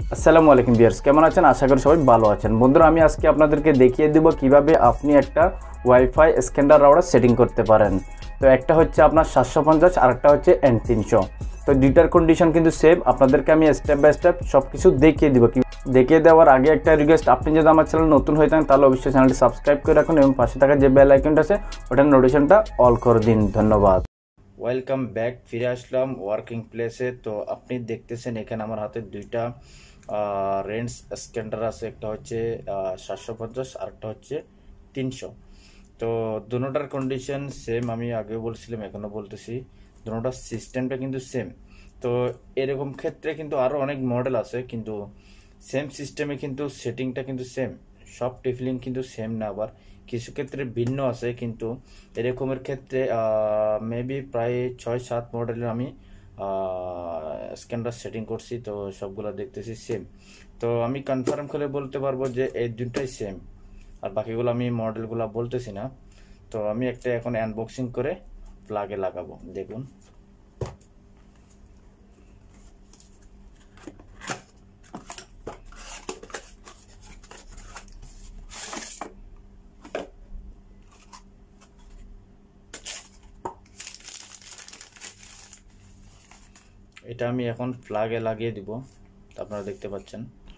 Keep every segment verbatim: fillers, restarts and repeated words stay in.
আসসালামু আলাইকুম ভিউয়ার্স, কেমন আছেন? আশা করি সবাই ভালো আছেন। বন্ধুরা, আমি আজকে আপনাদেরকে দেখিয়ে দেব কিভাবে আপনি একটা ওয়াইফাই স্ট্যান্ডার্ড রাউটার সেটিং করতে পারেন। তো একটা হচ্ছে আপনার সাতশো পঞ্চাশ আর একটা হচ্ছে এন তিনশো। তো দুইটার কন্ডিশন কিন্তু সেম। আপনাদেরকে আমি স্টেপ বাই স্টেপ সব কিছু দেখিয়ে দেবো। দেখিয়ে দেওয়ার আগে একটা রিকোয়েস্ট, আপনি যদি আমার চ্যানেল নতুন হয়ে থাকেন তাহলে অবশ্যই চ্যানেলটি সাবস্ক্রাইব করে রাখুন এবং পাশে থাকা যে বেল আইকনটা আছে ওটার নোটিফিকেশনটা অল করে দিন। ধন্যবাদ। ওয়েলকাম ব্যাক, ফিরে আসলাম ওয়ার্কিং প্লেসে। তো আপনি দেখতেছেন এখানে আমার হাতে দুইটা রেঞ্জ স্ক্যান্ডার আছে, একটা হচ্ছে সাতশো পঞ্চাশ আর একটা হচ্ছে তিনশো। তো দুটোটার কন্ডিশন সেম, আমি আগেও বলছিলাম এখনও বলতেছি, দুটোটার সিস্টেমটা কিন্তু সেম। তো এরকম ক্ষেত্রে কিন্তু আরও অনেক মডেল আছে, কিন্তু সেম সিস্টেমে কিন্তু সেটিংটা কিন্তু সেম। সব টিফলিং কিন্তু সেম না, আবার কিছু ক্ষেত্রে ভিন্ন আছে। কিন্তু এরকমের ক্ষেত্রে মেবি প্রায় ছয় সাত মডেলের আমি স্ক্যান্ডার সেটিং করছি। তো সবগুলো দেখতেছি সেম। তো আমি কনফার্ম করে বলতে পারবো যে এই দুটাই সেম, আর বাকিগুলো আমি মডেলগুলো বলতেছি না। তো আমি একটা এখন আনবক্সিং করে প্লাগে লাগাবো, দেখুন। এটা আমি এখন প্লাগে লাগিয়ে দিব, আপনারা দেখতে পাচ্ছেন।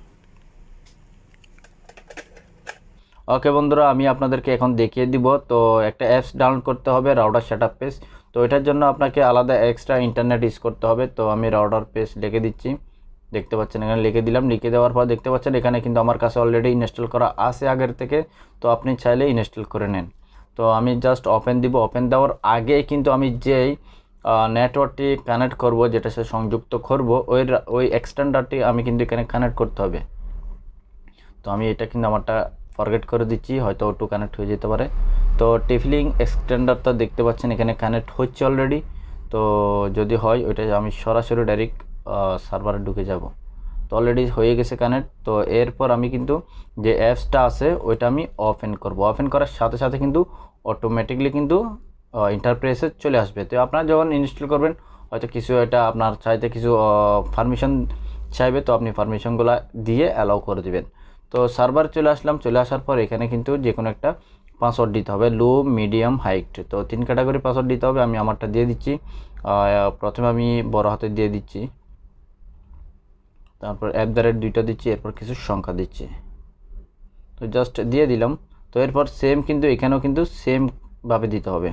ওকে বন্ধুরা, আমি আপনাদেরকে এখন দেখিয়ে দিব। তো একটা অ্যাপস ডাউনলোড করতে হবে, রাউটার সেটআপ পেজ। তো এটার জন্য আপনাকে আলাদা এক্সট্রা ইন্টারনেট ইউজ করতে হবে। তো আমি রাউটার পেজ লিখে দিচ্ছি, দেখতে পাচ্ছেন এখানে লিখে দিলাম। লিখে দেওয়ার পর দেখতে পাচ্ছেন এখানে কিন্তু আমার কাছে অলরেডি ইনস্টল করা আছে আগের থেকে। তো আপনি চাইলে ইনস্টল করে নেন। তো আমি জাস্ট ওপেন দিব। ওপেন দেওয়ার আগে কিন্তু আমি যেই নেটওয়ার্কটি কানেক্ট করব, যেটা সে সংযুক্ত করব, ওই ওই এক্সটেন্ডারটি আমি কিন্তু এখানে কানেক্ট করতে হবে। তো আমি এটা কিন্তু আমারটা ফরগেট করে দিচ্ছি, হয়তো ওটু কানেক্ট হয়ে যেতে পারে। তো টিফলিং এক্সটেন্ডারটা দেখতে পাচ্ছেন এখানে কানেক্ট হচ্ছে অলরেডি। তো যদি হয় ওইটা আমি সরাসরি ডাইরেক্ট সার্ভারে ঢুকে যাব। তো অলরেডি হয়ে গেছে কানেক্ট। তো এরপর আমি কিন্তু যে অ্যাপসটা আছে ওইটা আমি ওপেন করব। ওপেন করার সাথে সাথে কিন্তু অটোমেটিকলি কিন্তু ইন্টারপ্রেসে চলে আসবে। তো আপনারা যখন ইনস্টল করবেন হয়তো কিছু এটা আপনার চাইতে কিছু পারমিশন চাইবে, তো আপনি পারমিশনগুলো দিয়ে অ্যালাউ করে দেবেন। তো সার্ভার চলে আসলাম। চলে আসার পর এখানে কিন্তু যে কোনো একটা পাসওয়ার্ড দিতে হবে, লো মিডিয়াম হাইট। তো তিন ক্যাটাগরি পাসওয়ার্ড দিতে হবে। আমি আমারটা দিয়ে দিচ্ছি। প্রথমে আমি বড় হাতে দিয়ে দিচ্ছি, তারপর অ্যাট দ্য রেট দুইটা দিচ্ছি, এরপর কিছু সংখ্যা দিচ্ছি। তো জাস্ট দিয়ে দিলাম। তো এরপর সেম কিন্তু এখানেও কিন্তু সেমভাবে দিতে হবে।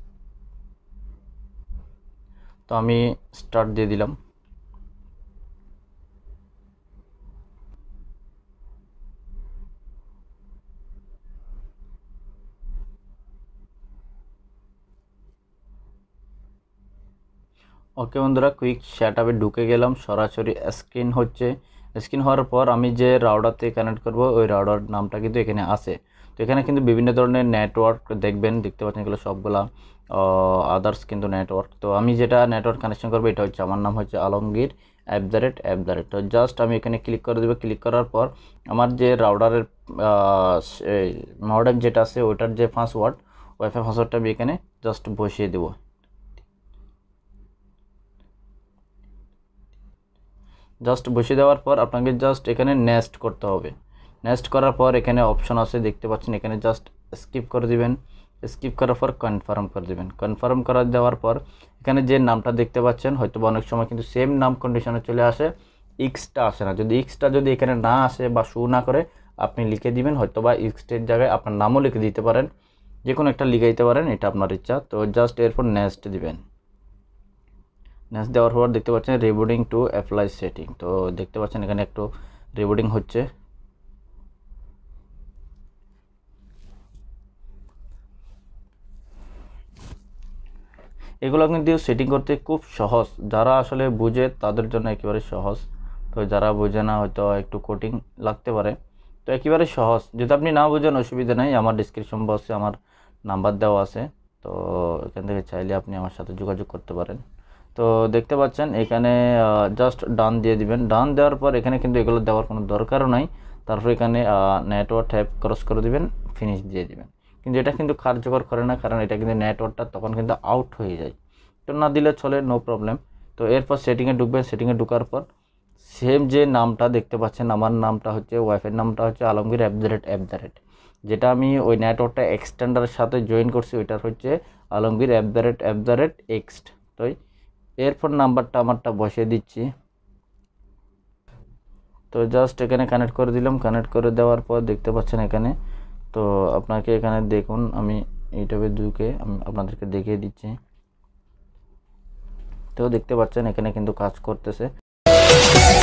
তো আমি স্টার্ট দিয়ে দিলাম। ওকে বন্ধুরা, কুইক সেটআপে ঢুকে গেলাম। সরাসরি স্ক্রিন হচ্ছে। স্ক্রিন হওয়ার পর আমি যে রাউটারতে কানেক্ট করব ওই রাউটার নামটা কিন্তু এখানে আছে। তো এখানে কিন্তু বিভিন্ন ধরনের নেটওয়ার্ক দেখবেন, দেখতে পাচ্ছেন এগুলো সবগুলা আদার্স কিন্তু নেটওয়ার্ক। তো আমি যেটা নেটওয়ার্ক কানেকশন করবো এটা হচ্ছে, আমার নাম হচ্ছে Alamgir at the rate at the rate. তো জাস্ট আমি এখানে ক্লিক করে দেবো। ক্লিক করার পর আমার যে রাউটারের মডেম যেটা আছে ওইটার যে পাসওয়ার্ড, ওয়াইফাই পাসওয়ার্ডটা আমি এখানে জাস্ট বসিয়ে দেবো। জাস্ট বসিয়ে দেওয়ার পর আপনাকে জাস্ট এখানে নেক্সট করতে হবে। নেক্সট করার পর এখানে অপশন আছে, দেখতে পাচ্ছেন এখানে জাস্ট স্কিপ করে দিবেন। স্কিপ করার পর কনফার্ম করে দিবেন। কনফার্ম করা দেওয়ার পর এখানে যে নামটা দেখতে পাচ্ছেন, হয়তো অনেক সময় কিন্তু সেম নাম কন্ডিশনে চলে আসে, এক্সটা আসে না। যদি এক্সটা যদি এখানে না আসে বা শো না করে, আপনি লিখে দিবেন, হয়তো বা এক্সটের জায়গায় আপনার নামও লিখে দিতে পারেন, যে কোনো একটা লিখে দিতে পারেন, এটা আপনার ইচ্ছা। তো জাস্ট এরপর নেক্সট দিবেন। নেক্সট দেওয়ার পর দেখতে পাচ্ছেন রিবুটিং টু অ্যাপ্লাই সেটিং। তো দেখতে পাচ্ছেন এখানে একটু রিবুটিং হচ্ছে। এগুলো কিন্তু সেটিং করতে খুব সহজ, যারা আসলে বুঝে তাদের জন্য একেবারে সহজ। তো যারা বোঝে না হয়তো একটু কোডিং লাগতে পারে। তো একেবারে সহজ। যদি আপনি না বুঝেন অসুবিধা নেই, আমার ডিসক্রিপশন বক্সে আমার নাম্বার দেওয়া আছে। তো এখান থেকে চাইলে আপনি আমার সাথে যোগাযোগ করতে পারেন। তো দেখতে পাচ্ছেন এখানে জাস্ট ডান দিয়ে দিবেন। ডান দেওয়ার পর এখানে কিন্তু এগুলো দেওয়ার কোনো দরকারও নাই। তারপর এখানে নেটওয়ার্ক ট্যাপ ক্রস করে দিবেন, ফিনিশ দিয়ে দিবেন। কিন্তু এটা কিন্তু কার্যকর করে না, কারণ এটা কিন্তু নেটওয়ার্কটা তখন কিন্তু আউট হয়ে যায়। তো না দিলে চলে, নো প্রবলেম। তো এরপর সেটিংয়ে ঢুকবেন। সেটিংয়ে ঢোকার পর সেম যে নামটা দেখতে পাচ্ছেন, আমার নামটা হচ্ছে ওয়াইফাই নামটা হচ্ছে Alamgir at the rate at the rate, যেটা আমি ওই নেটওয়ার্কটা এক্সটেন্ডারের সাথে জয়েন করছি ওইটার হচ্ছে Alamgir at the rate at the rate এক্সট। তো এরপর নাম্বারটা আমারটা বসিয়ে দিচ্ছি। তো জাস্ট এখানে কানেক্ট করে দিলাম। কানেক্ট করে দেওয়ার পর দেখতে পাচ্ছেন এখানে, তো আপনাকে এখানে দেখুন আমি ইউটিউবে ঢুকে আমি আপনাদেরকে দেখিয়ে দিচ্ছি। তো দেখতে পাচ্ছেন এখানে কিন্তু কাজ করতেছে।